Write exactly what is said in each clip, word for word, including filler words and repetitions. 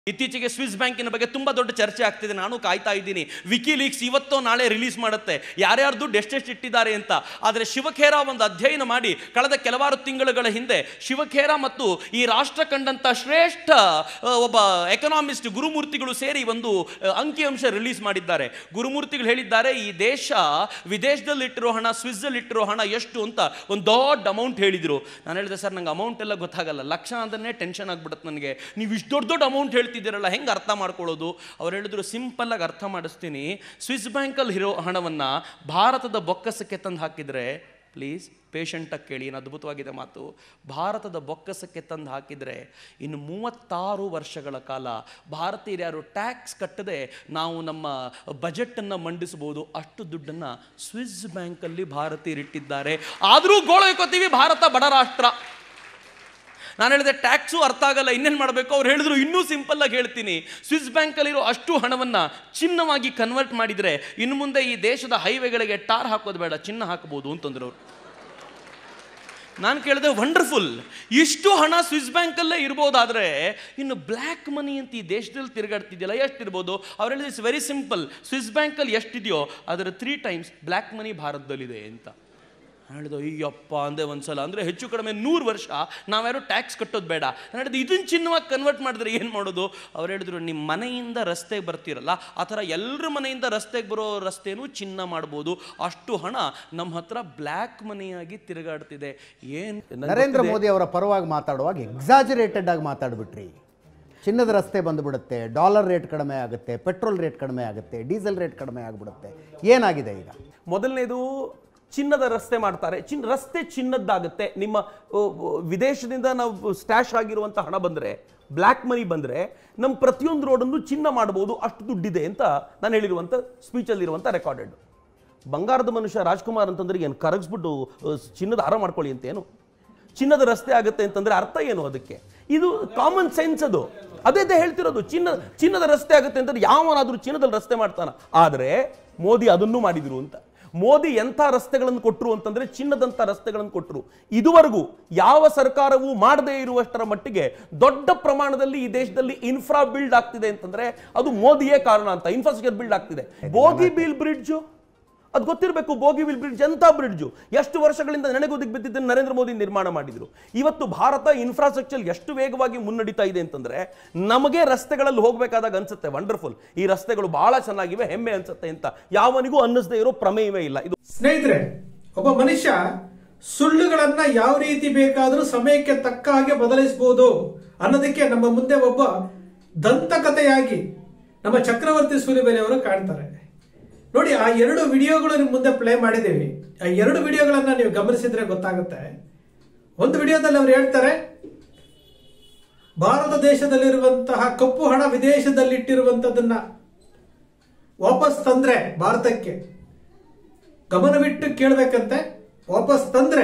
ಇತ್ತೀಚೆಗೆ ಸ್ವಿಸ್ ಬ್ಯಾಂಕಿನ ಬಗ್ಗೆ ತುಂಬಾ ದೊಡ್ಡ ಚರ್ಚೆ ಆಗ್ತಿದೆ. ನಾನು ಕಾಯ್ತಾ ಇದ್ದೀನಿ, ವಿಕಿಲೀಕ್ಸ್ ಇವತ್ತೋ ನಾಳೆ ರಿಲೀಸ್ ಮಾಡುತ್ತೆ ಯಾರ್ಯಾರು ದುಡ್ಡು ಎಷ್ಟೆಷ್ಟು ಇಟ್ಟಿದ್ದಾರೆ ಅಂತ. ಆದರೆ ಶಿವಖೇರ ಒಂದು ಅಧ್ಯಯನ ಮಾಡಿ ಕಳೆದ ಕೆಲವಾರು ತಿಂಗಳುಗಳ ಹಿಂದೆ ಶಿವಖೇರ ಮತ್ತು ಈ ರಾಷ್ಟ್ರ ಕಂಡಂತ ಶ್ರೇಷ್ಠ ಒಬ್ಬ ಎಕನಾಮಿಸ್ಟ್ ಗುರುಮೂರ್ತಿಗಳು ಸೇರಿ ಒಂದು ಅಂಕಿಅಂಶ ರಿಲೀಸ್ ಮಾಡಿದ್ದಾರೆ. ಗುರುಮೂರ್ತಿಗಳು ಹೇಳಿದ್ದಾರೆ, ಈ ದೇಶ ವಿದೇಶದಲ್ಲಿ ಇಟ್ಟಿರೋ ಹಣ, ಸ್ವಿಸ್ ಅಲ್ಲಿ ಇಟ್ಟಿರೋ ಹಣ ಎಷ್ಟು ಅಂತ ಒಂದು ದೊಡ್ಡ ಅಮೌಂಟ್ ಹೇಳಿದ್ರು. ನಾನು ಹೇಳಿದೆ, ಸರ್ ನಂಗೆ ಅಮೌಂಟ್ ಎಲ್ಲ ಗೊತ್ತಾಗಲ್ಲ, ಲಕ್ಷ ಅಂದ್ರೆ ಟೆನ್ಷನ್ ಆಗ್ಬಿಡುತ್ತೆ ನನಗೆ, ನೀವು ಇಷ್ಟು ದೊಡ್ಡ ದೊಡ್ಡ ಅಮೌಂಟ್ ಹೇಳ್ತಿದ್ದೀರಲ್ಲ ಹೆಂಗೆ ಅರ್ಥ ಮಾಡ್ಕೊಳ್ಳೋದು? ಅವ್ರು ಹೇಳಿದ್ರು, ಸಿಂಪಲ್ ಆಗಿ ಅರ್ಥ ಮಾಡಿಸ್ತೀನಿ. ಸ್ವಿಸ್ ಬ್ಯಾಂಕಲ್ಲಿ ಇರೋ ಹಣವನ್ನು ಭಾರತದ ಬೊಕ್ಕಸಕ್ಕೆ ತಂದು ಹಾಕಿದರೆ, ಪ್ಲೀಸ್ ಪೇಷಂಟಾಗಿ ಕೇಳಿ, ಏನು ಅದ್ಭುತವಾಗಿದೆ ಮಾತು, ಭಾರತದ ಬೊಕ್ಕಸಕ್ಕೆ ತಂದು ಹಾಕಿದರೆ ಇನ್ನು ಮೂವತ್ತಾರು ವರ್ಷಗಳ ಕಾಲ ಭಾರತೀಯರು ಯಾರು ಟ್ಯಾಕ್ಸ್ ಕಟ್ಟದೆ ನಾವು ನಮ್ಮ ಬಜೆಟನ್ನು ಮಂಡಿಸಬಹುದು. ಅಷ್ಟು ದುಡ್ಡನ್ನು ಸ್ವಿಸ್ ಬ್ಯಾಂಕಲ್ಲಿ ಭಾರತೀಯರು ಇಟ್ಟಿದ್ದಾರೆ. ಆದರೂ ಗೋಳೈಕೋತೀವಿ, ಭಾರತ ಬಡ ರಾಷ್ಟ್ರ. ನಾನು ಹೇಳಿದೆ, ಟ್ಯಾಕ್ಸು ಅರ್ಥ ಆಗಲ್ಲ, ಇನ್ನೇನು ಮಾಡಬೇಕು? ಅವ್ರು ಹೇಳಿದ್ರು, ಇನ್ನೂ ಸಿಂಪಲ್ ಆಗಿ ಹೇಳ್ತೀನಿ, ಸ್ವಿಸ್ ಬ್ಯಾಂಕಲ್ಲಿರೋ ಅಷ್ಟು ಹಣವನ್ನು ಚಿನ್ನವಾಗಿ ಕನ್ವರ್ಟ್ ಮಾಡಿದರೆ ಇನ್ನು ಮುಂದೆ ಈ ದೇಶದ ಹೈವೇಗಳಿಗೆ ಟಾರ್ ಹಾಕೋದು ಬೇಡ, ಚಿನ್ನ ಹಾಕಬಹುದು ಅಂತಂದ್ರು ಅವರು. ನಾನು ಕೇಳಿದೆ, ವಂಡರ್ಫುಲ್, ಇಷ್ಟು ಹಣ ಸ್ವಿಸ್ ಬ್ಯಾಂಕಲ್ಲೇ ಇರ್ಬೋದಾದ್ರೆ ಇನ್ನು ಬ್ಲ್ಯಾಕ್ ಮನಿ ಅಂತ ಈ ದೇಶದಲ್ಲಿ ತಿರುಗಾಡ್ತಿದೆಯಲ್ಲ ಎಷ್ಟಿರ್ಬೋದು? ಅವ್ರು ಹೇಳಿದ್ರೆ, ಇಟ್ಸ್ ವೆರಿ ಸಿಂಪಲ್, ಸ್ವಿಸ್ ಬ್ಯಾಂಕಲ್ಲಿ ಎಷ್ಟಿದೆಯೋ ಅದರ ತ್ರೀ ಟೈಮ್ಸ್ ಬ್ಲ್ಯಾಕ್ ಮನಿ ಭಾರತದಲ್ಲಿದೆ ಅಂತ ಹೇಳಿದ್ರು. ಅಯ್ಯಪ್ಪ ಅಂದೆ ಒಂದ್ಸಲ. ಅಂದರೆ ಹೆಚ್ಚು ಕಡಿಮೆ ನೂರು ವರ್ಷ ನಾವ್ಯಾರು ಟ್ಯಾಕ್ಸ್ ಕಟ್ಟೋದು ಬೇಡ. ನಾನು ಹೇಳಿದೆ, ಇದನ್ನು ಚಿನ್ನವಾಗಿ ಕನ್ವರ್ಟ್ ಮಾಡಿದ್ರೆ ಏನು ಮಾಡೋದು? ಅವ್ರು ಹೇಳಿದ್ರು, ನಿಮ್ಮ ಮನೆಯಿಂದ ರಸ್ತೆಗೆ ಬರ್ತಿರಲ್ಲ ಆ ಥರ ಎಲ್ಲರ ಮನೆಯಿಂದ ರಸ್ತೆಗೆ ಬರೋ ರಸ್ತೆನೂ ಚಿನ್ನ ಮಾಡ್ಬೋದು, ಅಷ್ಟು ಹಣ ನಮ್ಮ ಹತ್ರ ಬ್ಲ್ಯಾಕ್ ಮನಿಯಾಗಿ ತಿರುಗಾಡ್ತಿದೆ. ಏನು ನರೇಂದ್ರ ಮೋದಿ ಅವರ ಪರವಾಗಿ ಮಾತಾಡುವಾಗ ಎಕ್ಸಾಜರೇಟೆಡ್ ಆಗಿ ಮಾತಾಡ್ಬಿಟ್ರಿ. ಚಿನ್ನದ ರಸ್ತೆ ಬಂದುಬಿಡುತ್ತೆ, ಡಾಲರ್ ರೇಟ್ ಕಡಿಮೆ ಆಗುತ್ತೆ, ಪೆಟ್ರೋಲ್ ರೇಟ್ ಕಡಿಮೆ ಆಗುತ್ತೆ, ಡೀಸೆಲ್ ರೇಟ್ ಕಡಿಮೆ ಆಗಿಬಿಡುತ್ತೆ. ಏನಾಗಿದೆ ಈಗ? ಮೊದಲನೇದು, ಚಿನ್ನದ ರಸ್ತೆ ಮಾಡ್ತಾರೆ, ಚಿನ್ನ ರಸ್ತೆ ಚಿನ್ನದ್ದಾಗುತ್ತೆ. ನಿಮ್ಮ ವಿದೇಶದಿಂದ ನಾವು ಸ್ಟ್ಯಾಶ್ ಆಗಿರುವಂಥ ಹಣ ಬಂದರೆ, ಬ್ಲ್ಯಾಕ್ ಮನಿ ಬಂದರೆ ನಮ್ಮ ಪ್ರತಿಯೊಂದು ರೋಡನ್ನು ಚಿನ್ನ ಮಾಡ್ಬೋದು, ಅಷ್ಟು ದುಡ್ಡಿದೆ ಅಂತ ನಾನು ಹೇಳಿರುವಂಥ ಸ್ಪೀಚಲ್ಲಿರುವಂಥ ರೆಕಾರ್ಡೆಡ್. ಬಂಗಾರದ ಮನುಷ್ಯ ರಾಜ್ಕುಮಾರ್ ಅಂತಂದ್ರೆ ಏನು ಕರಗಿಸ್ಬಿಟ್ಟು ಚಿನ್ನದ ಹಾರ ಮಾಡ್ಕೊಳ್ಳಿ ಅಂತೇನು? ಚಿನ್ನದ ರಸ್ತೆ ಆಗುತ್ತೆ ಅಂತಂದ್ರೆ ಅರ್ಥ ಏನು ಅದಕ್ಕೆ? ಇದು ಕಾಮನ್ ಸೆನ್ಸ್. ಅದು ಅದೇ ಹೇಳ್ತಿರೋದು, ಚಿನ್ನ ಚಿನ್ನದ ರಸ್ತೆ ಆಗುತ್ತೆ ಅಂತಂದ್ರೆ ಯಾವನಾದ್ರೂ ಚಿನ್ನದಲ್ಲಿ ರಸ್ತೆ ಮಾಡ್ತಾನ? ಆದರೆ ಮೋದಿ ಅದನ್ನು ಮಾಡಿದ್ರು ಅಂತ. ಮೋದಿ ಎಂಥ ರಸ್ತೆಗಳನ್ನು ಕೊಟ್ಟರು ಅಂತಂದ್ರೆ ಚಿನ್ನದಂಥ ರಸ್ತೆಗಳನ್ನು ಕೊಟ್ಟರು. ಇದುವರೆಗೂ ಯಾವ ಸರ್ಕಾರವೂ ಮಾಡದೇ ಇರುವಷ್ಟರ ಮಟ್ಟಿಗೆ ದೊಡ್ಡ ಪ್ರಮಾಣದಲ್ಲಿ ಈ ದೇಶದಲ್ಲಿ ಇನ್ಫ್ರಾ ಬಿಲ್ಡ್ ಆಗ್ತಿದೆ ಅಂತಂದ್ರೆ ಅದು ಮೋದಿಯೇ ಕಾರಣ ಅಂತ. ಇನ್ಫ್ರಾಸ್ಟ್ರಕ್ಚರ್ ಬಿಲ್ಡ್ ಆಗ್ತಿದೆ. ಬೋಗಿಬೀಲ್ ಬ್ರಿಡ್ಜ್ ಅದು ಗೊತ್ತಿರಬೇಕು. ಬೋಗಿಬೀಲ್ ಬ್ರಿಡ್ಜ್ ಎಂಥ ಬ್ರಿಡ್ಜು, ಎಷ್ಟು ವರ್ಷಗಳಿಂದ ನೆನೆಗುದಿಗೆ ಬಿದ್ದಿದ್ದನ್ನು ನರೇಂದ್ರ ಮೋದಿ ನಿರ್ಮಾಣ ಮಾಡಿದ್ರು. ಇವತ್ತು ಭಾರತ ಇನ್ಫ್ರಾಸ್ಟ್ರಕ್ಚರ್ ಎಷ್ಟು ವೇಗವಾಗಿ ಮುನ್ನಡೀತಾ ಇದೆ ಅಂತಂದ್ರೆ ನಮಗೆ ರಸ್ತೆಗಳಲ್ಲಿ ಹೋಗಬೇಕಾದಾಗ ಅನ್ಸುತ್ತೆ, ವಂಡರ್ಫುಲ್, ಈ ರಸ್ತೆಗಳು ಬಹಳ ಚೆನ್ನಾಗಿವೆ, ಹೆಮ್ಮೆ ಅನ್ಸುತ್ತೆ ಅಂತ. ಯಾವನಿಗೂ ಅನ್ನಿಸದೇ ಇರೋ ಪ್ರಮೇಯವೇ ಇಲ್ಲ ಇದು. ಸ್ನೇಹಿತರೆ, ಒಬ್ಬ ಮನುಷ್ಯ ಸುಳ್ಳುಗಳನ್ನ ಯಾವ ರೀತಿ ಬೇಕಾದರೂ ಸಮಯಕ್ಕೆ ತಕ್ಕ ಹಾಗೆ ಬದಲಿಸಬಹುದು ಅನ್ನೋದಕ್ಕೆ ನಮ್ಮ ಮುಂದೆ ಒಬ್ಬ ದಂತಕಥೆಯಾಗಿ ನಮ್ಮ ಚಕ್ರವರ್ತಿ ಸೂಲಿಬೆಲೆ ಅವರು ಕಾಣ್ತಾರೆ. ನೋಡಿ, ಆ ಎರಡು ವಿಡಿಯೋಗಳು ನಿಮ್ಮ ಮುಂದೆ ಪ್ಲೇ ಮಾಡಿದ್ದೀವಿ. ಆ ಎರಡು ವಿಡಿಯೋಗಳನ್ನ ನೀವು ಗಮನಿಸಿದ್ರೆ ಗೊತ್ತಾಗುತ್ತೆ. ಒಂದು ವಿಡಿಯೋದಲ್ಲಿ ಅವರು ಹೇಳ್ತಾರೆ, ಭಾರತ ದೇಶದಲ್ಲಿರುವಂತಹ ಕಪ್ಪು ಹಣ ವಿದೇಶದಲ್ಲಿಟ್ಟಿರುವಂತದನ್ನ ವಾಪಸ್ ತಂದ್ರೆ ಭಾರತಕ್ಕೆ, ಗಮನವಿಟ್ಟು ಕೇಳಬೇಕಂತೆ, ವಾಪಸ್ ತಂದ್ರೆ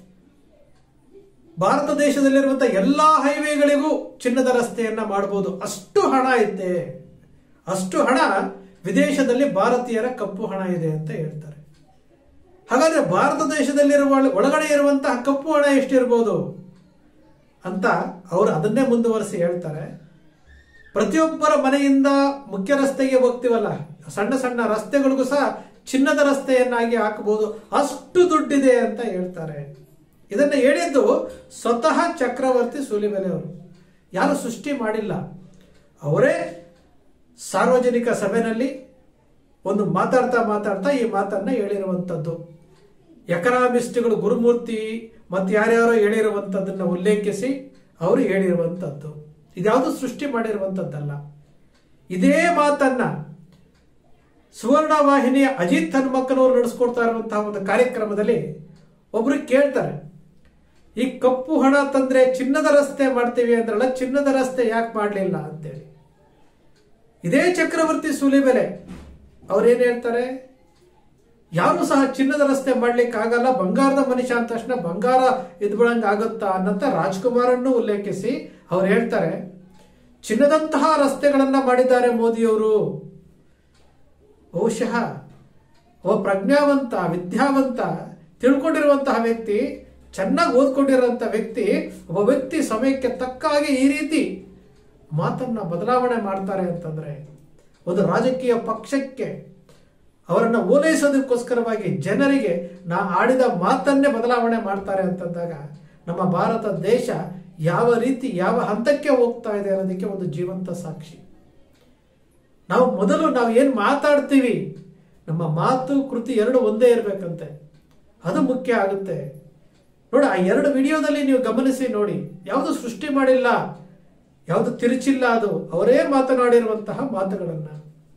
ಭಾರತ ದೇಶದಲ್ಲಿರುವಂತಹ ಎಲ್ಲಾ ಹೈವೇಗಳಿಗೂ ಚಿನ್ನದ ರಸ್ತೆಯನ್ನ ಮಾಡಬಹುದು, ಅಷ್ಟು ಹಣ ಐತೆ, ಅಷ್ಟು ಹಣ ವಿದೇಶದಲ್ಲಿ ಭಾರತೀಯರ ಕಪ್ಪು ಹಣ ಇದೆ ಅಂತ ಹೇಳ್ತಾರೆ. ಹಾಗಾದ್ರೆ ಭಾರತ ದೇಶದಲ್ಲಿರುವ ಒಳಗಡೆ ಇರುವಂತಹ ಕಪ್ಪು ಹಣ ಎಷ್ಟಿರ್ಬೋದು ಅಂತ ಅವರು ಅದನ್ನೇ ಮುಂದುವರಿಸಿ ಹೇಳ್ತಾರೆ. ಪ್ರತಿಯೊಬ್ಬರ ಮನೆಯಿಂದ ಮುಖ್ಯ ರಸ್ತೆಗೆ ಹೋಗ್ತೀವಲ್ಲ, ಸಣ್ಣ ಸಣ್ಣ ರಸ್ತೆಗಳಿಗೂ ಸಹ ಚಿನ್ನದ ರಸ್ತೆಯನ್ನಾಗಿ ಹಾಕಬಹುದು, ಅಷ್ಟು ದುಡ್ಡಿದೆ ಅಂತ ಹೇಳ್ತಾರೆ. ಇದನ್ನ ಹೇಳಿದ್ದು ಸ್ವತಃ ಚಕ್ರವರ್ತಿ ಸೂಲಿಬೆಲೆ ಅವರು, ಯಾರು ಸೃಷ್ಟಿ ಮಾಡಿಲ್ಲ. ಅವರೇ ಸಾರ್ವಜನಿಕ ಸಭೆಯಲ್ಲಿ ಒಂದು ಮಾತಾಡ್ತಾ ಮಾತಾಡ್ತಾ ಈ ಮಾತನ್ನ ಹೇಳಿರುವಂಥದ್ದು. ಎಕನಾಮಿಸ್ಟ್ಗಳು ಗುರುಮೂರ್ತಿ ಮತ್ತು ಯಾರ್ಯಾರೋ ಹೇಳಿರುವಂಥದ್ದನ್ನ ಉಲ್ಲೇಖಿಸಿ ಅವರು ಹೇಳಿರುವಂಥದ್ದು. ಇದ್ಯಾವುದು ಸೃಷ್ಟಿ ಮಾಡಿರುವಂಥದ್ದಲ್ಲ. ಇದೇ ಮಾತನ್ನ ಸುವರ್ಣ ವಾಹಿನಿಯ ಅಜಿತ್ ಹನುಮಕ್ಕನವರು ನಡೆಸ್ಕೊಡ್ತಾ ಇರುವಂತಹ ಒಂದು ಕಾರ್ಯಕ್ರಮದಲ್ಲಿ ಒಬ್ರು ಕೇಳ್ತಾರೆ, ಈ ಕಪ್ಪು ಹಣ ತಂದ್ರೆ ಚಿನ್ನದ ರಸ್ತೆ ಮಾಡ್ತೀವಿ ಅಂದ್ರಲ್ಲ, ಚಿನ್ನದ ರಸ್ತೆ ಯಾಕೆ ಮಾಡಲಿಲ್ಲ ಅಂತೇಳಿ. ಇದೇ ಚಕ್ರವರ್ತಿ ಸೂಲಿಬೆಲೆ ಅವ್ರೇನ್ ಹೇಳ್ತಾರೆ, ಯಾರು ಸಹ ಚಿನ್ನದ ರಸ್ತೆ ಮಾಡ್ಲಿಕ್ಕೆ ಆಗಲ್ಲ, ಬಂಗಾರದ ಮನುಷ್ಯ ಅಂದ ತಕ್ಷಣ ಬಂಗಾರ ಇದ್ಬಿಡಂಗ ಆಗುತ್ತಾ ಅನ್ನಂತ ರಾಜ್ಕುಮಾರನ್ನು ಉಲ್ಲೇಖಿಸಿ ಅವ್ರು ಹೇಳ್ತಾರೆ, ಚಿನ್ನದಂತಹ ರಸ್ತೆಗಳನ್ನ ಮಾಡಿದ್ದಾರೆ ಮೋದಿಯವರು. ಬಹುಶಃ ಒಬ್ಬ ಪ್ರಜ್ಞಾವಂತ, ವಿದ್ಯಾವಂತ, ತಿಳ್ಕೊಂಡಿರುವಂತಹ ವ್ಯಕ್ತಿ, ಚೆನ್ನಾಗಿ ಓದ್ಕೊಂಡಿರುವಂತಹ ವ್ಯಕ್ತಿ, ಒಬ್ಬ ವ್ಯಕ್ತಿ ಸಮಯಕ್ಕೆ ತಕ್ಕ ಹಾಗೆ ಈ ರೀತಿ ಮಾತನ್ನ ಬದಲಾವಣೆ ಮಾಡ್ತಾರೆ ಅಂತಂದ್ರೆ, ಒಂದು ರಾಜಕೀಯ ಪಕ್ಷಕ್ಕೆ ಅವರನ್ನು ಓಲೈಸೋದಕ್ಕೋಸ್ಕರವಾಗಿ ಜನರಿಗೆ ನಾ ಆಡಿದ ಮಾತನ್ನೇ ಬದಲಾವಣೆ ಮಾಡ್ತಾರೆ ಅಂತಂದಾಗ ನಮ್ಮ ಭಾರತ ದೇಶ ಯಾವ ರೀತಿ ಯಾವ ಹಂತಕ್ಕೆ ಹೋಗ್ತಾ ಇದೆ ಅನ್ನೋದಕ್ಕೆ ಒಂದು ಜೀವಂತ ಸಾಕ್ಷಿ. ನಾವು ಮೊದಲು ನಾವು ಏನು ಮಾತಾಡ್ತೀವಿ, ನಮ್ಮ ಮಾತು ಕೃತಿ ಎರಡು ಒಂದೇ ಇರಬೇಕಂತೆ, ಅದು ಮುಖ್ಯ ಆಗುತ್ತೆ. ನೋಡಿ, ಆ ಎರಡು ವಿಡಿಯೋದಲ್ಲಿ ನೀವು ಗಮನಿಸಿ ನೋಡಿ, ಯಾವುದು ಸೃಷ್ಟಿ ಮಾಡಿಲ್ಲ, ಯಾವುದು ತಿರುಚಿಲ್ಲ, ಅದು ಅವರೇ ಮಾತನಾಡಿರುವಂತಹ ಮಾತುಗಳನ್ನ.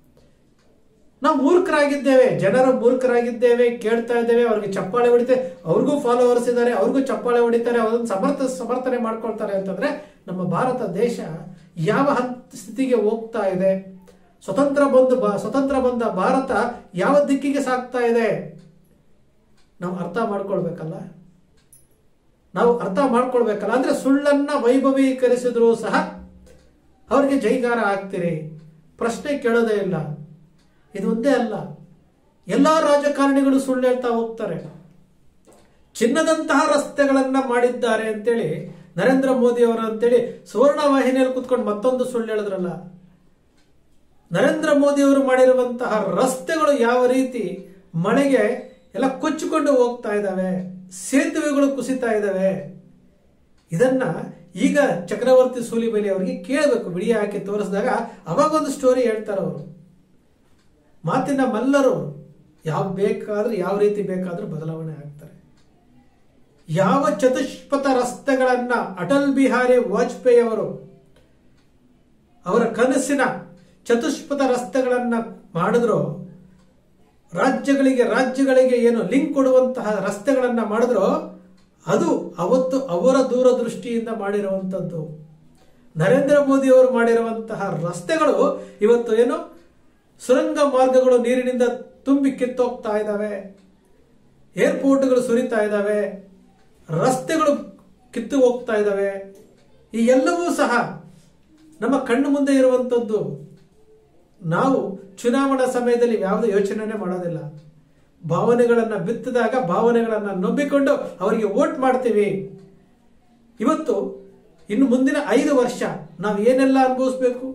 ನಾವು ಮೂರ್ಖರಾಗಿದ್ದೇವೆ, ಜನರು ಮೂರ್ಖರಾಗಿದ್ದೇವೆ, ಕೇಳ್ತಾ ಇದ್ದೇವೆ, ಅವ್ರಿಗೆ ಚಪ್ಪಾಳೆ ಹೊಡಿತೇವೆ, ಅವ್ರಿಗೂ ಫಾಲೋವರ್ಸ್ ಇದ್ದಾರೆ, ಅವ್ರಿಗೂ ಚಪ್ಪಾಳೆ ಹೊಡಿತಾರೆ, ಅದನ್ನು ಸಮರ್ಥ ಸಮರ್ಥನೆ ಮಾಡ್ಕೊಳ್ತಾರೆ ಅಂತಂದ್ರೆ ನಮ್ಮ ಭಾರತ ದೇಶ ಯಾವ ಹಂತ ಸ್ಥಿತಿಗೆ ಹೋಗ್ತಾ ಇದೆ, ಸ್ವತಂತ್ರ ಬಂದು ಸ್ವತಂತ್ರ ಬಂದ ಭಾರತ ಯಾವ ದಿಕ್ಕಿಗೆ ಸಾಗ್ತಾ ಇದೆ ನಾವು ಅರ್ಥ ಮಾಡ್ಕೊಳ್ಬೇಕಲ್ಲ. ನಾವು ಅರ್ಥ ಮಾಡ್ಕೊಳ್ಬೇಕಲ್ಲ. ಅಂದ್ರೆ ಸುಳ್ಳನ್ನ ವೈಭವೀಕರಿಸಿದ್ರು ಸಹ ಅವ್ರಿಗೆ ಜೈಕಾರ ಆಗ್ತೀರಿ, ಪ್ರಶ್ನೆ ಕೇಳೋದೇ ಇಲ್ಲ. ಇದು ಒಂದೇ ಅಲ್ಲ, ಎಲ್ಲಾ ರಾಜಕಾರಣಿಗಳು ಸುಳ್ಳು ಹೇಳ್ತಾ ಹೋಗ್ತಾರೆ. ಚಿನ್ನದಂತಹ ರಸ್ತೆಗಳನ್ನ ಮಾಡಿದ್ದಾರೆ ಅಂತೇಳಿ ನರೇಂದ್ರ ಮೋದಿ ಅವರು ಅಂತೇಳಿ ಸುವರ್ಣ ವಾಹಿನಿಯಲ್ಲಿ ಕುತ್ಕೊಂಡು ಮತ್ತೊಂದು ಸುಳ್ಳು ಹೇಳಿದ್ರಲ್ಲ. ನರೇಂದ್ರ ಮೋದಿ ಅವರು ಮಾಡಿರುವಂತಹ ರಸ್ತೆಗಳು ಯಾವ ರೀತಿ ಮಳೆಗೆ ಎಲ್ಲ ಕೊಚ್ಚಿಕೊಂಡು ಹೋಗ್ತಾ ಇದ್ದಾವೆ, ಸೇತುವೆಗಳು ಕುಸಿತಾ ಇದ್ದಾವೆ, ಇದನ್ನ ಈಗ ಚಕ್ರವರ್ತಿ ಸೂಲಿಬೆಲೆ ಅವರಿಗೆ ಕೇಳಬೇಕು. ವಿಡಿಯೋ ಹಾಕಿ ತೋರಿಸಿದಾಗ ಅವಾಗ ಒಂದು ಸ್ಟೋರಿ ಹೇಳ್ತಾರೆ ಅವರು. ಮಾತಿನ ಮಲ್ಲರು ಯಾವ ಬೇಕಾದ್ರೂ ಯಾವ ರೀತಿ ಬೇಕಾದ್ರೂ ಬದಲಾವಣೆ ಆಗ್ತಾರೆ. ಯಾವ ಚತುಷ್ಪಥ ರಸ್ತೆಗಳನ್ನ ಅಟಲ್ ಬಿಹಾರಿ ವಾಜಪೇಯಿ ಅವರು ಅವರ ಕನಸಿನ ಚತುಷ್ಪಥ ರಸ್ತೆಗಳನ್ನ ಮಾಡಿದ್ರು, ರಾಜ್ಯಗಳಿಗೆ ರಾಜ್ಯಗಳಿಗೆ ಏನು ಲಿಂಕ್ ಕೊಡುವಂತಹ ರಸ್ತೆಗಳನ್ನ ಮಾಡಿದ್ರು, ಅದು ಅವತ್ತು ಅವರ ದೂರದೃಷ್ಟಿಯಿಂದ ಮಾಡಿರುವಂತದ್ದು. ನರೇಂದ್ರ ಮೋದಿ ಅವರು ಮಾಡಿರುವಂತಹ ರಸ್ತೆಗಳು ಇವತ್ತು ಏನು ಸುರಂಗ ಮಾರ್ಗಗಳು ನೀರಿನಿಂದ ತುಂಬಿ ಕಿತ್ತೋಗ್ತಾ ಇದ್ದಾವೆ, ಏರ್ಪೋರ್ಟ್ಗಳು ಸುರಿತಾ ಇದ್ದಾವೆ, ರಸ್ತೆಗಳು ಕಿತ್ತು ಹೋಗ್ತಾ ಇದ್ದಾವೆ. ಈ ಎಲ್ಲವೂ ಸಹ ನಮ್ಮ ಕಣ್ಣು ಮುಂದೆ ಇರುವಂತದ್ದು. ನಾವು ಚುನಾವಣಾ ಸಮಯದಲ್ಲಿ ಯಾವುದೇ ಯೋಚನೆ ಮಾಡೋದಿಲ್ಲ. ಭಾವನೆಗಳನ್ನ ಬಿತ್ತಿದಾಗ ಭಾವನೆಗಳನ್ನ ನಂಬಿಕೊಂಡು ಅವರಿಗೆ ವೋಟ್ ಮಾಡ್ತೀವಿ. ಇವತ್ತು ಇನ್ನು ಮುಂದಿನ ಐದು ವರ್ಷ ನಾವು ಏನೆಲ್ಲ ಅನುಭವಿಸ್ಬೇಕು,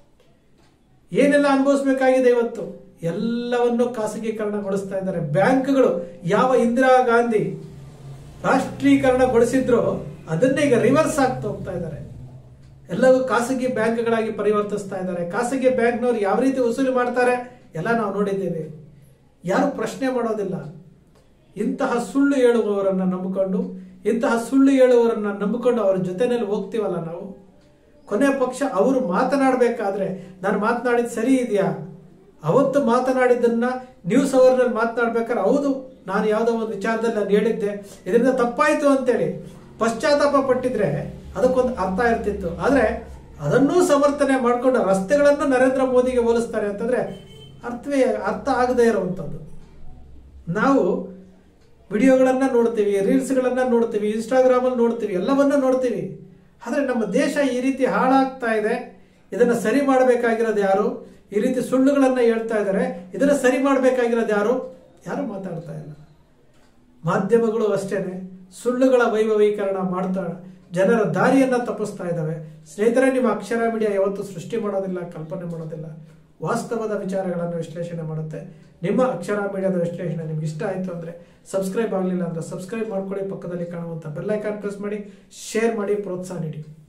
ಏನೆಲ್ಲ ಅನುಭವಿಸಬೇಕಾಗಿದೆ. ಇವತ್ತು ಎಲ್ಲವನ್ನು ಖಾಸಗೀಕರಣಗೊಳಿಸ್ತಾ ಇದ್ದಾರೆ. ಬ್ಯಾಂಕ್ಗಳು ಯಾವ ಇಂದಿರಾ ಗಾಂಧಿ ರಾಷ್ಟ್ರೀಕರಣಗೊಳಿಸಿದ್ರು ಅದನ್ನೇ ಈಗ ರಿವರ್ಸ್ ಆಗ್ತಾ ಹೋಗ್ತಾ ಇದ್ದಾರೆ. ಎಲ್ಲವೂ ಖಾಸಗಿ ಬ್ಯಾಂಕ್ಗಳಾಗಿ ಪರಿವರ್ತಿಸ್ತಾ ಇದ್ದಾರೆ. ಖಾಸಗಿ ಬ್ಯಾಂಕ್ನವರು ಯಾವ ರೀತಿ ವಸೂಲಿ ಮಾಡ್ತಾರೆ ಎಲ್ಲ ನಾವು ನೋಡಿದ್ದೇವೆ. ಯಾರು ಪ್ರಶ್ನೆ ಮಾಡೋದಿಲ್ಲ. ಇಂತಹ ಸುಳ್ಳು ಹೇಳುವವರನ್ನ ನಂಬಿಕೊಂಡು ಇಂತಹ ಸುಳ್ಳು ಹೇಳುವವರನ್ನ ನಂಬಿಕೊಂಡು ಅವ್ರ ಜೊತೆನಲ್ಲಿ ಹೋಗ್ತೀವಲ್ಲ ನಾವು, ಕೊನೆ ಪಕ್ಷ ಅವರು ಮಾತನಾಡಬೇಕಾದ್ರೆ ನಾನು ಮಾತನಾಡಿದ ಸರಿ ಇದೆಯಾ, ಅವತ್ತು ಮಾತನಾಡಿದ್ದನ್ನ ನ್ಯೂಸ್ ಅವರ್ನಲ್ಲಿ ಮಾತನಾಡ್ಬೇಕಾದ್ರೆ ಹೌದು ನಾನು ಯಾವುದೋ ಒಂದು ವಿಚಾರದಲ್ಲಿ ನಾನು ಹೇಳಿದ್ದೆ, ಇದರಿಂದ ತಪ್ಪಾಯ್ತು ಅಂತೇಳಿ ಪಶ್ಚಾತ್ತಾಪ ಪಟ್ಟಿದ್ರೆ ಅದಕ್ಕೊಂದು ಅರ್ಥ ಇರ್ತಿತ್ತು. ಆದ್ರೆ ಅದನ್ನೂ ಸಮರ್ಥನೆ ಮಾಡಿಕೊಂಡು ರಸ್ತೆಗಳನ್ನು ನರೇಂದ್ರ ಮೋದಿಗೆ ಹೋಲಿಸ್ತಾರೆ ಅಂತಂದ್ರೆ ಅರ್ಥವೇ ಅರ್ಥ ಆಗದೇ ಇರುವಂಥದ್ದು. ನಾವು ವಿಡಿಯೋಗಳನ್ನ ನೋಡ್ತೀವಿ, ರೀಲ್ಸ್ಗಳನ್ನ ನೋಡ್ತೀವಿ, ಇನ್ಸ್ಟಾಗ್ರಾಮಲ್ಲಿ ನೋಡ್ತೀವಿ, ಎಲ್ಲವನ್ನ ನೋಡ್ತೀವಿ. ಆದರೆ ನಮ್ಮ ದೇಶ ಈ ರೀತಿ ಹಾಳಾಗ್ತಾ ಇದೆ. ಇದನ್ನ ಸರಿ ಮಾಡಬೇಕಾಗಿರೋದು ಯಾರು? ಈ ರೀತಿ ಸುಳ್ಳುಗಳನ್ನ ಹೇಳ್ತಾ ಇದ್ದಾರೆ, ಇದನ್ನ ಸರಿ ಮಾಡಬೇಕಾಗಿರೋದು ಯಾರು? ಯಾರು ಮಾತಾಡ್ತಾ ಇಲ್ಲ. ಮಾಧ್ಯಮಗಳು ಅಷ್ಟೇನೆ ಸುಳ್ಳುಗಳ ವೈಭವೀಕರಣ ಮಾಡ್ತಾ ಜನರ ದಾರಿಯನ್ನ ತಪ್ಪಿಸ್ತಾ ಇದ್ದಾವೆ. ಸ್ನೇಹಿತರೆ, ನಿಮ್ಮ ಅಕ್ಷರ ಮೀಡಿಯಾ ಯಾವತ್ತೂ ಸೃಷ್ಟಿ ಮಾಡೋದಿಲ್ಲ, ಕಲ್ಪನೆ ಮಾಡೋದಿಲ್ಲ, ವಾಸ್ತವದ ವಿಚಾರಗಳನ್ನು ವಿಶ್ಲೇಷಣೆ ಮಾಡುತ್ತೆ. ನಿಮ್ಮ ಅಕ್ಷರ ಮೀಡಿಯಾದ ವಿಶ್ಲೇಷಣೆ ನಿಮ್ಗೆ ಇಷ್ಟ ಆಯಿತು ಅಂದರೆ ಸಬ್ಸ್ಕ್ರೈಬ್ ಆಗಲಿಲ್ಲ ಅಂದರೆ ಸಬ್ಸ್ಕ್ರೈಬ್ ಮಾಡ್ಕೊಳ್ಳಿ, ಪಕ್ಕದಲ್ಲಿ ಕಾಣುವಂಥ ಬೆಲ್ ಐಕಾನ್ ಪ್ರೆಸ್ ಮಾಡಿ, ಶೇರ್ ಮಾಡಿ, ಪ್ರೋತ್ಸಾಹ ನೀಡಿ.